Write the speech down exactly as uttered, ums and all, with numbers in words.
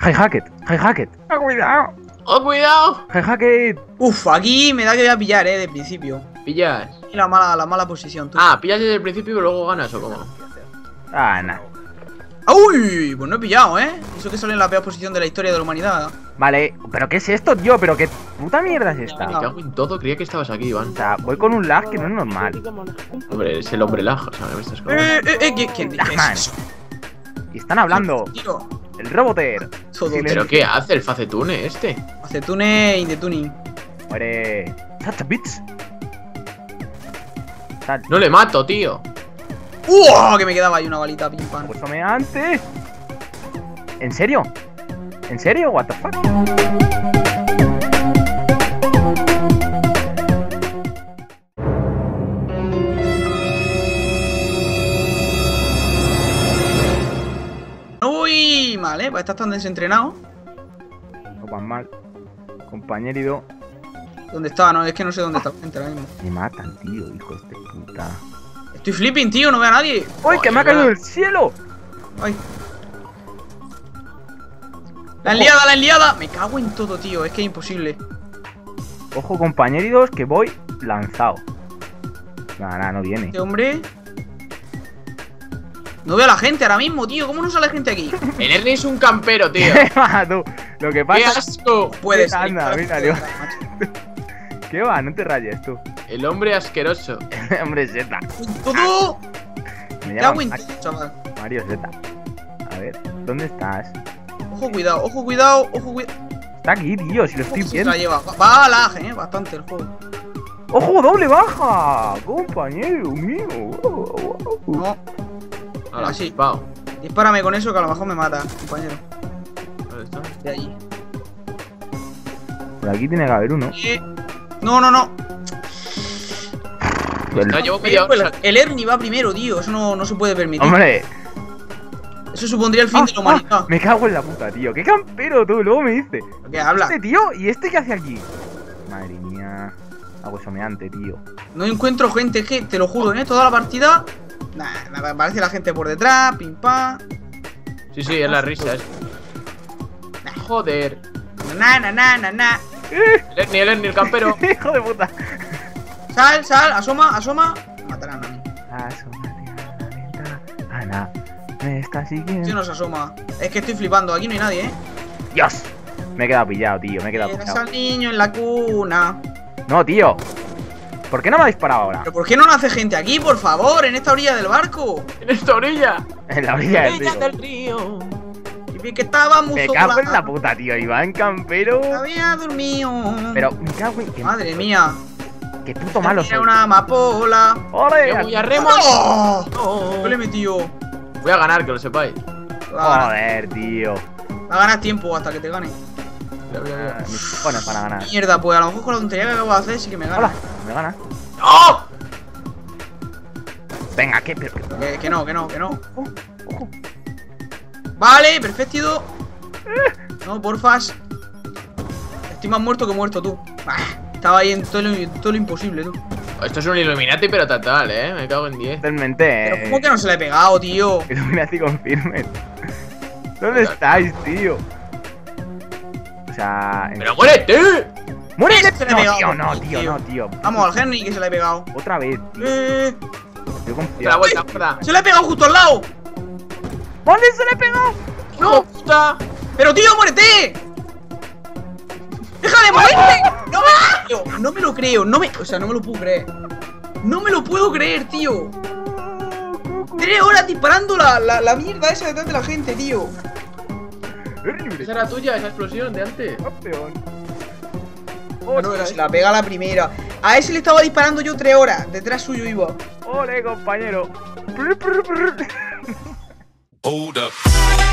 Hi Hackett, Hi Hackett. ¡Ah, cuidado! ¡Oh, cuidado! Hi Hackett. Uf, aquí me da que voy a pillar, eh, de principio. ¿Pillas? Y la mala, la mala posición, tú. Ah, pillas desde el principio y luego ganas, ¿o cómo? Ah, nah. ¡Uy! Pues no he pillado, eh. Eso que sale en la peor posición de la historia de la humanidad. Vale, pero ¿qué es esto, tío? ¿Pero qué puta mierda es Me esta? cago en todo, creía que estabas aquí, Iván. O sea, voy con un lag que no es normal. Hombre, es el hombre lajo, o sea, me estás con... Eh, eh, eh, ¿qué- ¿quién qué es eso? Y están hablando. Tío, El Roboter. todo ¿Pero qué hace el facetune este? Acetune in the tuning. Muere. Such a bitch. Tal. No le mato, tío. ¡Uh! Que me quedaba ahí una balita, pim pam. Pues tome antes. ¿En serio? ¿En serio? What the fuck? Uy, mal, eh. Pues estás tan desentrenado. No van mal. Compañerido. ¿Dónde está? No, es que no sé dónde está la gente ahora mismo. Me matan, tío, hijos de puta. Estoy flipping, tío, no veo a nadie. ¡Uy, que me ha caído del cielo! Ay. La enliada, la enliada. Me cago en todo, tío. Es que es imposible. Ojo, compañeridos, que voy lanzado. Nada, nada, no viene. Este hombre. No veo a la gente ahora mismo, tío. ¿Cómo no sale gente aquí? El Ernie es un campero, tío. Va, tú. Lo que ¡Qué pasa. asco! Puede ser. Anda, mira, tío. ¿Qué va? No te rayes tú. El hombre asqueroso. Hombre, Z. Todo. Me Me llamo cago en todo, chaval. Mario Z. A ver, ¿dónde estás? Ojo, cuidado, ojo, cuidado, ojo, cuidado. Está aquí, tío, si lo estoy Ojo, si se viendo. la lleva. Va- Va a lag, eh. Bastante el juego. ¡Ojo, doble baja! Compañero mío. Wow, wow. No. Ahora Así. sí, pao. Dispárame con eso que a lo mejor me mata, compañero. ¿Dónde está? De allí. Por aquí tiene que haber uno. Eh, No, no, no. Está, llevo media hora. El Ernie va primero, tío. Eso no, no se puede permitir. Hombre. Eso supondría el fin Ah, de la humanidad. ah, me cago en la puta, tío. ¡Qué campero tú! Luego me dice. ¿Qué habla? Este tío, ¿y este qué hace aquí? Madre mía. Agua someante, tío. No encuentro gente, es que te lo juro, ¿eh? Toda la partida. Nah, me aparece la gente por detrás, pim pam. Sí, sí, es la risa. Es... Joder. Na, na, na, na, na. El Ernie, el Ernie, el campero. Hijo de puta. Sal, sal, asoma, asoma. Me matarán a mí. Asómate a la ventana. Ana, me está siguiendo. Si no se asoma. Es que estoy flipando, aquí no hay nadie, ¿eh? Dios. Me he quedado pillado, tío. Me he quedado Tienes pillado. al niño en la cuna. No, tío. ¿Por qué no me ha disparado ahora? ¿Pero por qué no nace gente aquí, por favor? En esta orilla del barco. En esta orilla. En la orilla del Orilla río. del río. Y vi que estaba muy Me sola. cago en la puta, tío. Iván Campero. Había dormido. Pero me cago en. Que, Madre mía. que puto malo Era soy. una amapola. ¡Ole! Yo voy a remos. ¡Oh! No. Yo le he metido. Voy a ganar, que lo sepáis. Va a ganar, Joder, tío. va a ganar tiempo hasta que te gane. Mira, mira, Ah, mira. mis cojones van a ganar. Mierda, pues a lo mejor con la tontería que acabo de hacer sí que me gana. Hola, me gana. ¡Oh! Venga, ¿qué? Pero, Que, que no, que no, que no. ojo, ojo. Vale, perfecto. No, porfas. Estoy más muerto que muerto, tú. Ah, estaba ahí en todo lo, todo lo imposible, tú. Esto es un Illuminati, pero total, eh. Me cago en diez. Totalmente. Pero ¿cómo que no se le he pegado, tío? Illuminati confirmen. ¿Dónde estáis, tío? O sea. en- ¡Pero muérete! ¡Muérete! Se le he No, pegado, tío, no, tío. tío, no, tío. Vamos al Henry que se le he pegado. Otra vez, tío. Eh, Yo Otra confío. vuelta, gorda. se le he pegado justo al lado. ¿Dónde se le he pegado? ¡No, puta! Pero tío, muérete. ¡Deja de moverte! No me lo creo, no me lo creo, no me. O sea, no me lo puedo creer. No me lo puedo creer, tío. Tres horas disparando la, la, la mierda esa detrás de la gente, tío. Esa era tuya, esa explosión de antes. Campeón. Bueno, se la pega la primera. A ese le estaba disparando yo tres horas. Detrás suyo iba. Ole, compañero. Hold up.